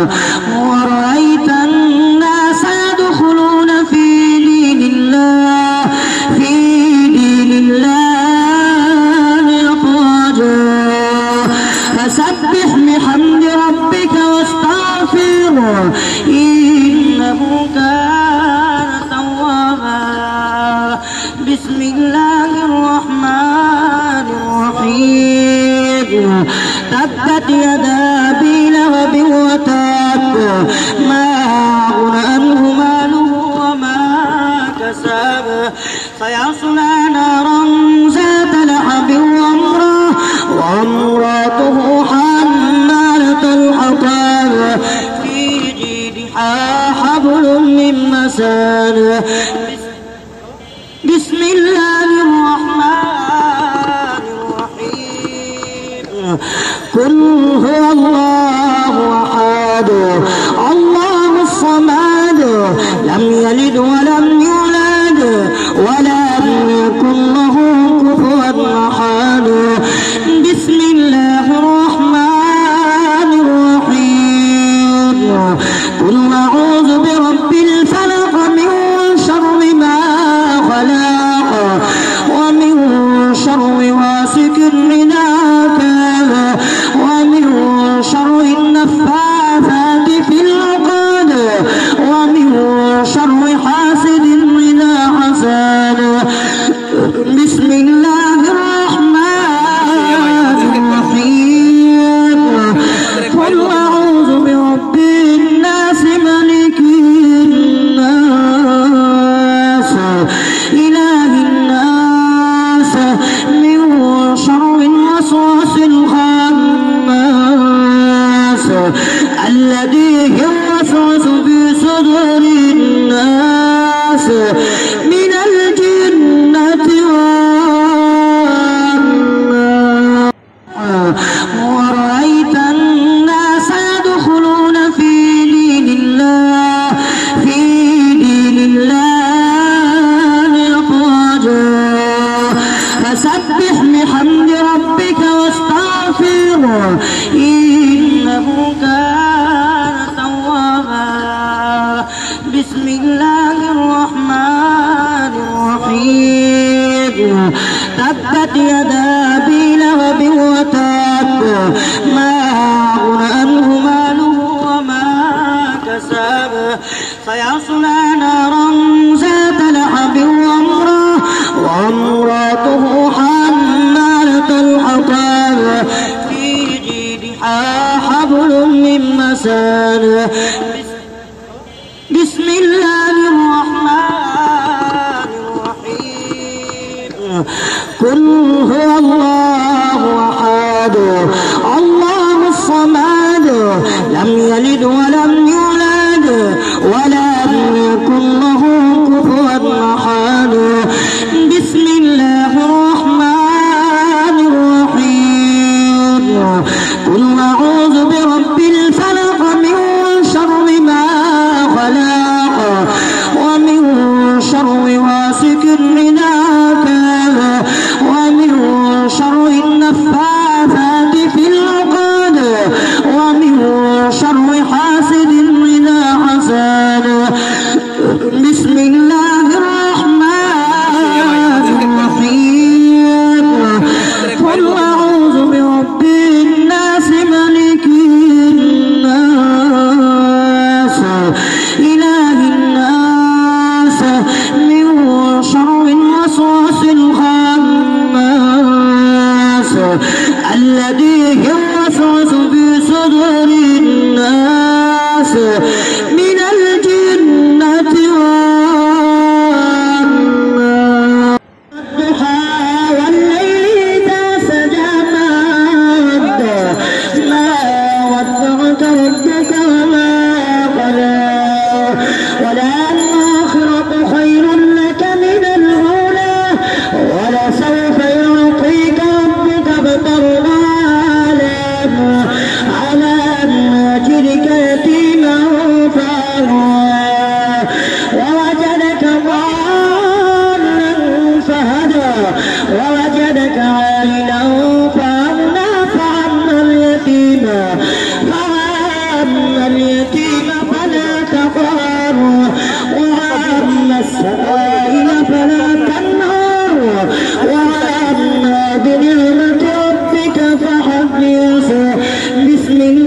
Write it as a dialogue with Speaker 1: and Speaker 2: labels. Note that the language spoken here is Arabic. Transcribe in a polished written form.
Speaker 1: ورأيت الناس يدخلون في دين الله أفواجا فسبح بحمد ربك واستغفره إنه كان توابا. بسم الله الرحمن الرحيم. تبت يدا أبي لهب وتب ما أغنى عنه ماله وما كسب سيصلى نارا ذات لهب وامرأته حمالة الحطب في جيدها حبل من مسد. بسم الله الرحمن الرحيم. قل هو الله أحد الله الصمد لم يلد ولم يولد ولم يكن له كفوا أحد. بسم الله الرحمن الرحيم. قل أعوذ برب الفلق من شر ما خلق ومن شر غاسق إذا وقب ومن شر النفاثات في العقد ومن شر حاسد إذا حسد. بسم الله الرحمن الرحيم. قل أعوذ برب الناس ملك الناس إله الناس من شر الوسواس الخناس الذي يوسوس في صدور الناس من الجنة والناس. ورأيت الناس يدخلون في دين الله أفواجا فسبح بحمد ربك واستغفره إنه كان توابا. بسم الله الرحمن الرحيم. تبت يدا أبي لهب وتب ما أغنى عنه ماله وما كسب سيصلى نارا ذات لهب وامرأته حمالة الحطب في جيدها حبل من مسد. بسم الله الرحمن الرحيم. قل هو الله أحد الله الصمد لم يلد ولم يولد ولم يكن له كفوا أحد. بسم الله الرحمن الرحيم. قل أعوذ برب الفلق من شر ما خلق ومن شر غاسق إذا وقب ومن شر النفاثات في العقد ومن شر حاسد إذا حسد. بسم الله الرحمن الرحيم. قل أعوذ برب الناس ملك الناس إله الناس من شر الوسواس الخناس الذي يوسوس في صدور الناس من الجنة والناس. والليل إذا سجى ما ودعك ربك وما قلى وللآخرة خير لك من الأولى ولسوف يعطيك ربك فترضى. ألم نجدك يتيما فآوى ووجدك ضالا فهدى ووجدك عائلا فأغنى فأما اليتيم المسلمين